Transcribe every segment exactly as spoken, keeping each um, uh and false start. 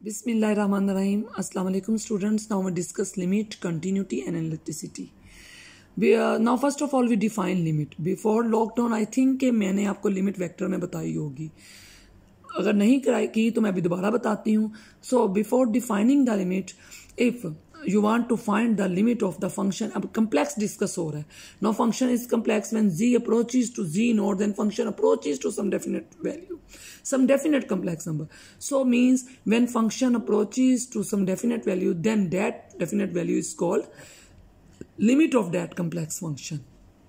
Bismillahirrahmanirrahim. Assalamu alaikum students. Now we discuss limit, continuity and elasticity. We, uh, now first of all we define limit. Before lockdown I think कि मैंने आपको limit vector में बताई होगी. अगर नहीं कराई की तो मैं अभी दोबारा बताती हूँ. So before defining the limit, if you want to find the limit of the function, अब complex discuss हो रहा है. Now function is complex when z approaches to z naught, then function approaches to some definite value, some definite complex number. So means when function approaches to some definite value, then that definite value is called limit of that complex function.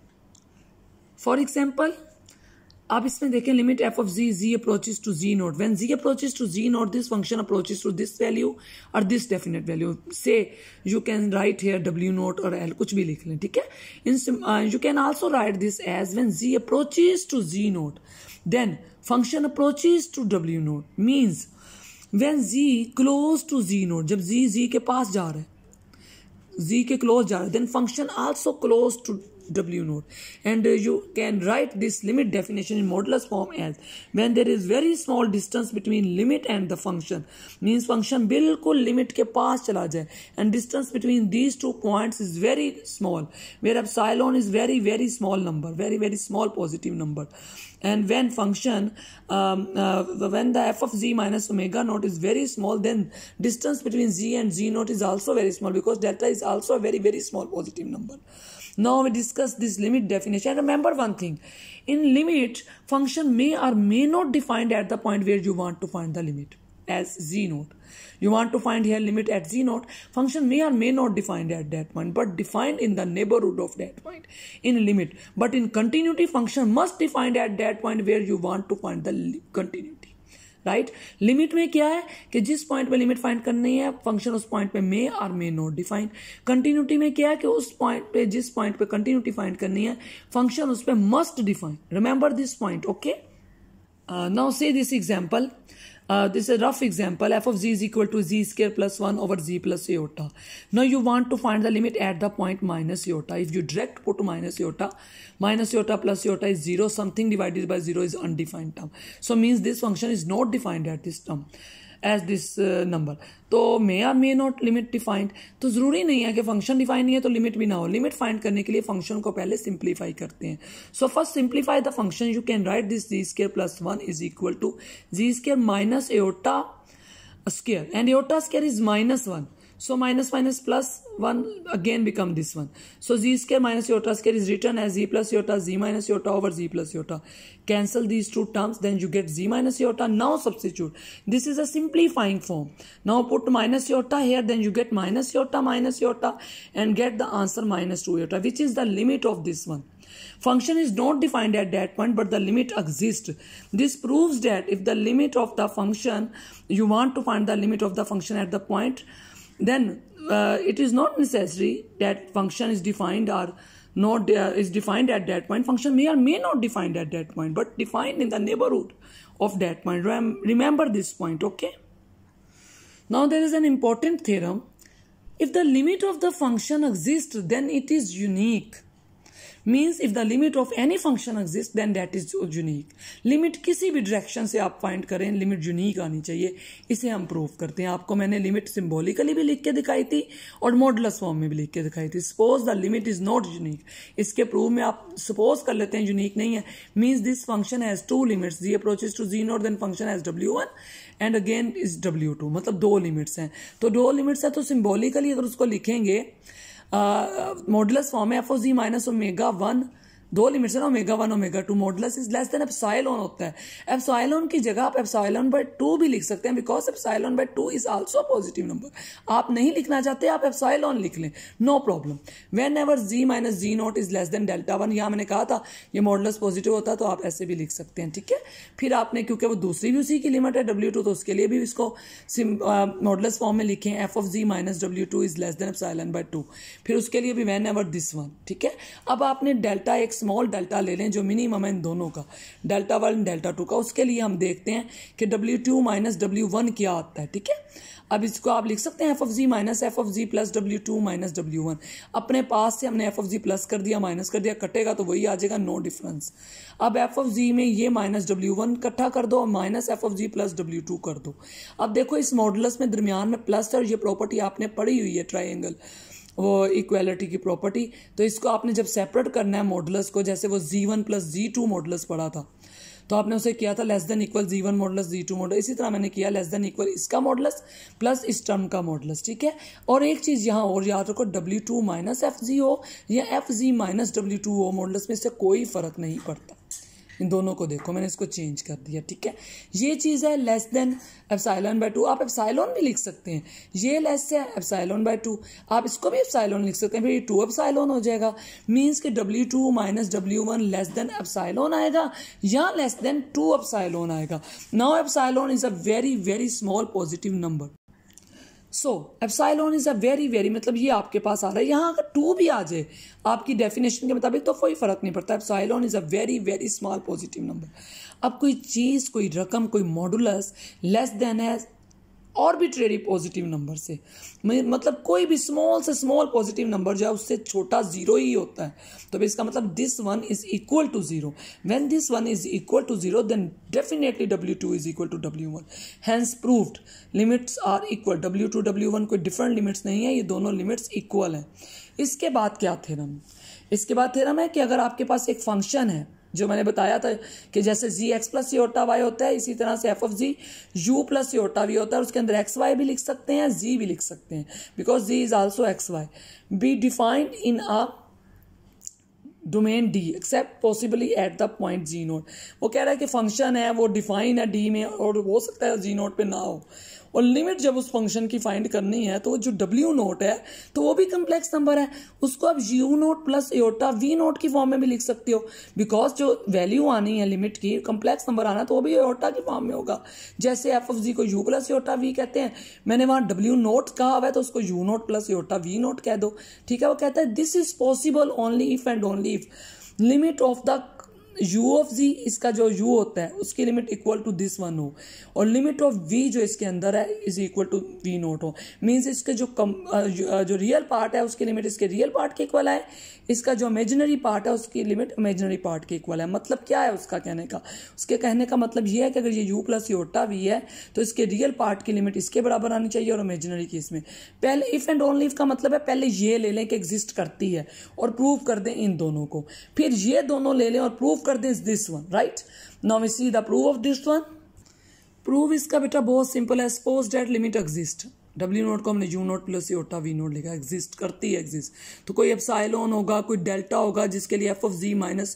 For example, आप इसमें देखें limit f of z, z approaches to z naught. When z approaches to z naught, this function approaches to this value or this definite value. Say you can write here w naught or l, कुछ भी लिख लें, ठीक है. uh, you can also write this as when z approaches to z naught, then function approaches to w naught. Means when z close to z naught, जब z z के पास जा रहा है, z के close जा रहा है, then function also close to w naught, and uh, you can write this limit definition in modulus form as when there is very small distance between limit and the function. Means function बिल्कुल limit के पास चला जाए and distance between these two points is very small, where epsilon is very very small number, very very small positive number. And when function um, uh, when the f of z minus omega naught is very small, then distance between z and z naught is also very small, because delta is also a very very small positive number. Now we discuss this limit definition. Remember one thing, in limit function may or may not defined at the point where you want to find the limit as z naught. You want to find here limit at z naught, function may or may not defined at that point, but defined in the neighborhood of that point in limit. But in continuity, function must defined at that point where you want to find the continuity. Right right? Limit में क्या है कि जिस point पे limit find करनी है, function उस point पे मे और मे नॉट डिफाइन. कंटिन्यूटी में क्या है कि उस पॉइंट पे जिस पॉइंट पे कंटिन्यूटी फाइंड करनी है, फंक्शन उस पे must define. Remember this point. Okay, now see this example. Uh, this is a rough example. F of z is equal to z square plus one over z plus iota. Now you want to find the limit at the point minus iota. If you direct put minus iota, minus iota plus iota is zero. Something divided by zero is undefined term. So means this function is not defined at this term as this uh, number. तो may or may not limit defined. तो जरूरी नहीं है कि function define नहीं है तो limit भी ना हो. लिमिट फाइंड करने के लिए फंक्शन को पहले सिंप्लीफाई करते हैं. So first simplify the function. You can write this z square plus one is equal to z square minus iota square, and iota square is minus one. So minus minus plus one again become this one. So z square minus iota square is written as z plus iota, z minus iota over z plus iota. Cancel these two terms, then you get z minus iota. Now substitute. This is a simplifying form. Now put minus iota here, then you get minus iota minus iota and get the answer minus two iota, which is the limit of this one. Function is not defined at that point, but the limit exists. This proves that if the limit of the function, you want to find the limit of the function at the point, then uh, it is not necessary that function is defined or not uh, is defined at that point. Function may or may not defined at that point, but defined in the neighborhood of that point. Rem remember this point. Okay, now there is an important theorem. If the limit of the function exists, then it is unique. Means if the limit of any function exists, then that is unique. Limit किसी भी direction से आप find करें, limit unique आनी चाहिए. इसे हम prove करते हैं. आपको मैंने लिमिट सिंबॉलिकली भी लिख के दिखाई थी और मॉडुलस फॉर्म में भी लिख के दिखाई थी. Suppose the limit is not unique. इसके प्रूव में आप सपोज कर लेते हैं यूनिक नहीं है. Means this function has two limits, G approaches to G naught, then function has W one and again is W two. मतलब दो लिमिट्स हैं. तो दो लिमिट्स है तो सिंबॉलिकली अगर उसको लिखेंगे मॉडुलस फॉर्म है f of ji minus omega one, दो लिमिट्स है ना, omega one omega two. Modulus is less than epsilon होता है. एप्सिलॉन की जगह आप एप्सिलॉन बाय टू भी लिख सकते हैं, because epsilon by two is also positive number. आप नहीं लिखना चाहते, आप एप्सिलॉन लिख लें, no problem. Whenever z minus z naught is less than delta one, यहाँ मैंने कहा था ये मॉडुलस पॉजिटिव होता है तो आप ऐसे भी लिख सकते हैं, ठीक है. फिर आपने क्योंकि वो दूसरी भी उसी की लिमिट है डब्ल्यू टू, तो उसके लिए भी इसको मॉडुलस फॉर्म में लिखें एफ ऑफ जी माइनस डब्ल्यू two is less than epsilon by two. फिर उसके लिए भी वेन एवर दिस वन, ठीक है. अब आपने डेल्टा एक स्मॉल डेल्टा ले लें जो मिनिमम है इन दोनों का, डेल्टा वन डेल्टा टू का। उसके लिए हम देखते हैं कि W two minus W one क्या आता है, ठीक है। अब इसको आप लिख सकते हैं F of ji minus F of ji plus W two minus W one. अपने पास से हमने एफ ऑफ जी प्लस कर दिया, माइनस कर दिया, कटेगा तो वही आ जाएगा, नो डिफरेंस। अब एफ ऑफ जी में ये माइनस डब्ल्यू वन इकट्ठा कर दो और minus F of ji plus W two कर दो। अब देखो इस मॉडुलस में दरमियान में प्लस है और ये प्रॉपर्टी आपने पढ़ी हुई है ट्राइंगल, वो इक्वालिटी की प्रॉपर्टी। तो इसको आपने जब सेपरेट करना है मॉडुलस को, जैसे वो z one plus z two modulus पढ़ा था, तो आपने उसे किया था less than equal z one modulus z two modulus. इसी तरह मैंने किया लेस देन इक्वल इसका मॉडुलस प्लस इस टर्म का मॉडुलस, ठीक है। और एक चीज़ यहाँ और याद रखो, डब्ल्यू टू माइनस एफ जी हो या एफ जी माइनस डब्ल्यू टू हो, मॉडुलस में इससे कोई फर्क नहीं पड़ता। इन दोनों को देखो मैंने इसको चेंज कर दिया, ठीक है। ये चीज़ है less than epsilon by two, आप एप्सिलॉन भी लिख सकते हैं, ये लेस है एप्सिलॉन बाय टू, आप इसको भी एप्सिलॉन लिख सकते हैं, फिर ये टू एप्सिलॉन हो जाएगा। मीन्स कि W two minus W one less than epsilon आएगा या लेस देन टू एप्सिलॉन आएगा। Now epsilon is a very very small positive number. So epsilon is a very very, मतलब ये आपके पास आ रहा है, यहाँ अगर टू भी आ जाए आपकी डेफिनेशन के मुताबिक तो कोई फर्क नहीं पड़ता। Epsilon is a very very small positive number. अब कोई चीज़, कोई रकम, कोई मॉडुलस लेस देन है आर्बिट्रेरी पॉजिटिव नंबर से, मतलब कोई भी स्मॉल से स्मॉल पॉजिटिव नंबर जो है उससे छोटा जीरो ही होता है, तो इसका मतलब this one is equal to zero. When this one is equal to zero then definitely W two is equal to W one. Hence proved limits are equal, W two W one कोई different limits नहीं है, ये दोनों limits equal हैं। इसके बाद क्या theorem, इसके बाद थ्योरम है कि अगर आपके पास एक फंक्शन है जो मैंने बताया था कि जैसे g x plus iota y होता है, इसी तरह से f of g u plus iota v होता है, और उसके अंदर एक्स वाई भी लिख सकते हैं, जी भी लिख सकते हैं, because g is also x y. Be defined in a domain D except possibly at the point g naught. वो कह रहा है कि फंक्शन है वो डिफाइन है डी में और हो सकता है जी नोट पे ना हो, और लिमिट जब उस फंक्शन की फाइंड करनी है तो जो डब्ल्यू नोट है तो वो भी कम्प्लेक्स नंबर है, उसको आप u naught plus iota v naught की फॉर्म में भी लिख सकते हो, बिकॉज जो वैल्यू आनी है लिमिट की, कम्प्लेक्स नंबर आना तो वो भी एयोटा की फॉर्म में होगा। जैसे एफ ऑफ जी को यू प्लस एयोटा वी कहते हैं, मैंने वहाँ डब्ल्यू नोट कहा हुआ है तो उसको u naught plus iota v naught कह दो, ठीक है। वो कहता है this is possible only if and only if limit of the u of z, इसका जो u होता है उसकी limit equal to this one हो, और लिमिट ऑफ v जो इसके अंदर है is equal to v naught हो। मीन्स इसके जो कम जो रियल पार्ट है उसकी लिमिट इसके रियल पार्ट के इक्वल है, इसका जो इमेजिनरी पार्ट है उसकी लिमिट इमेजिनरी पार्ट के इक्वल है। मतलब क्या है उसका कहने का, उसके कहने का मतलब ये है कि अगर ये u प्लस योटा v है तो इसके रियल पार्ट की लिमिट इसके बराबर आनी चाहिए और इमेजिनरी की इसमें। पहले इफ एंड ओनली इफ का मतलब है पहले ये ले लें कि एग्जिस्ट करती है और प्रूव कर दें इन दोनों को, फिर ये दोनों ले लें और प्रूव कर दें this one, right. Now we see the proof of this one. Proof इसका बेटा बहुत सिंपल है। सपोज दैट लिमिट एग्जिस्ट, डब्ल्यू नोट को हमने u naught plus iota v naught लिखा, एग्जिस्ट करती है एग्जिस्ट, तो कोई एप्सिलॉन होगा, कोई डेल्टा होगा जिसके लिए एफ ऑफ जी माइनस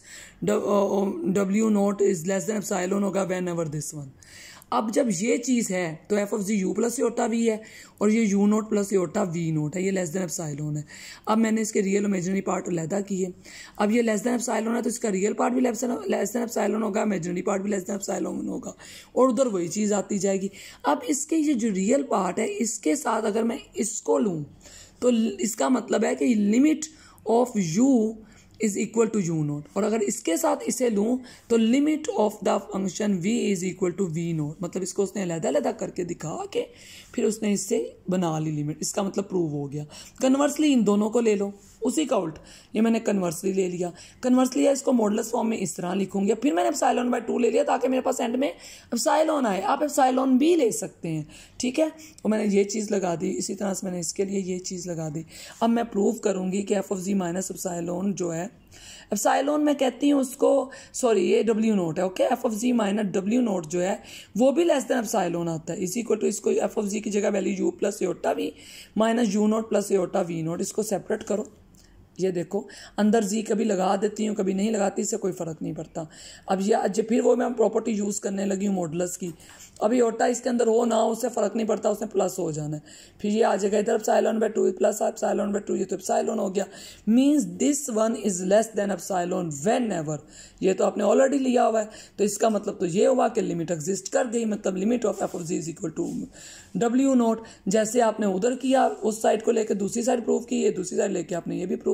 डब्ल्यू naught is less than epsilon होगा व्हेन एवर दिस वन। अब जब ये चीज़ है तो f of g u plus iota v है और ये u naught plus iota v naught है, ये लेस देन एप्सिलॉन है। अब मैंने इसके रियल इमेजिनरी पार्ट अलहदा किए, अब ये लेस देन एप्सिलॉन है तो इसका रियल पार्ट भी लेस देन एप्सिलॉन होगा, इमेजिनरी पार्ट भी लेस देन एप्सिलॉन होगा, और उधर वही चीज़ आती जाएगी। अब इसके ये जो रियल पार्ट है इसके साथ अगर मैं इसको लूँ तो इसका मतलब है कि limit of u is equal to u naught, और अगर इसके साथ इसे लूँ तो limit of the function v is equal to v naught. मतलब इसको उसने अलहदा अलहदा करके दिखा के फिर उसने इससे बना ली लिमिट, इसका मतलब प्रूव हो गया। कन्वर्सली इन दोनों को ले लो, उसी का उल्ट, ये मैंने कन्वर्सली ले लिया। कन्वर्सली है इसको मॉडुलस फॉर्म में इस तरह लिखूंगी, फिर मैंने एप्सिलॉन बाय टू ले लिया ताकि मेरे पास एंड में एप्सिलॉन आए। आप एप्सिलॉन भी ले सकते हैं, ठीक है। और मैंने ये चीज़ लगा दी, इसी तरह से मैंने इसके लिए ये चीज़ लगा दी। अब मैं प्रूव करूंगी कि f of ji minus epsilon जो है, एप्सिलॉन मैं कहती हूँ उसको, सॉरी ये डब्ल्यू नोट है, okay. F of ji minus डब्ल्यू नोट जो है वो भी लेस देन एप्सिलॉन आता है, इसी इक्वल टू इसको एफ ऑफ जी की जगह value u plus iota v minus u naught plus iota v naught, इसको सेपरेट करो। ये देखो अंदर जी कभी लगा देती हूँ कभी नहीं लगाती, इससे कोई फ़र्क नहीं पड़ता। अब ये फिर वो मैं प्रॉपर्टी यूज़ करने लगी हूँ मॉडुलस की। अभी योटा इसके अंदर हो ना हो उससे फ़र्क नहीं पड़ता, उसने प्लस हो जाना है। फिर ये आ जाएगा इधर epsilon by two plus epsilon by two, ये तो एप्सिलॉन हो गया। Means this one is less than epsilon whenever, ये तो आपने ऑलरेडी लिया हुआ है, तो इसका मतलब तो ये हुआ कि लिमिट एग्जिस्ट कर गई, मतलब limit of f of g is equal to डब्ल्यू नोट। जैसे आपने उधर किया उस साइड को लेकर दूसरी साइड प्रूव की, ये दूसरी साइड लेके आपने ये भी प्रूव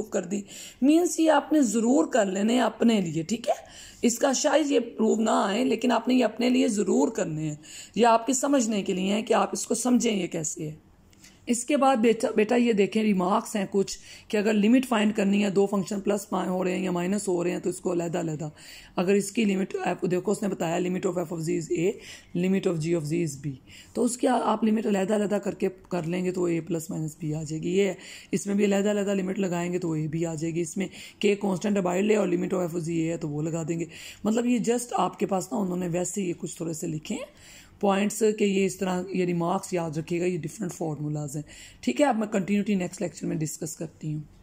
कर दी, मीन्स ये आपने ज़रूर कर लेने हैं अपने लिए, ठीक है। इसका शायद ये प्रूव ना आए, लेकिन आपने ये अपने लिए ज़रूर करने हैं, ये आपके समझने के लिए है कि आप इसको समझें ये कैसे है। इसके बाद बेटा बेटा ये देखें रिमार्क्स हैं कुछ कि अगर लिमिट फाइंड करनी है, दो फंक्शन प्लस हो रहे हैं या माइनस हो रहे हैं, तो इसको अलहदा अलहदा अगर इसकी लिमिट देखो, उसने बताया limit of f of g is A, limit of g of g is B, तो उसकी आप लिमिट अलहदा अलहदा करके कर लेंगे तो ए प्लस माइनस बी आ जाएगी। ये इसमें भी अलहदा अलहदा लिमिट लगाएंगे तो ए भी आ जाएगी। इसमें के कॉन्स्टेंट डिवाइड ले और limit of f of g A है तो वो लगा देंगे। मतलब ये जस्ट आपके पास ना उन्होंने वैसे ये कुछ थोड़े से लिखे हैं पॉइंट्स के, ये इस तरह ये रिमार्क्स याद रखिएगा, ये डिफरेंट फार्मूलाज हैं, ठीक है। अब मैं कंटिन्यूटी नेक्स्ट लेक्चर में डिस्कस करती हूँ।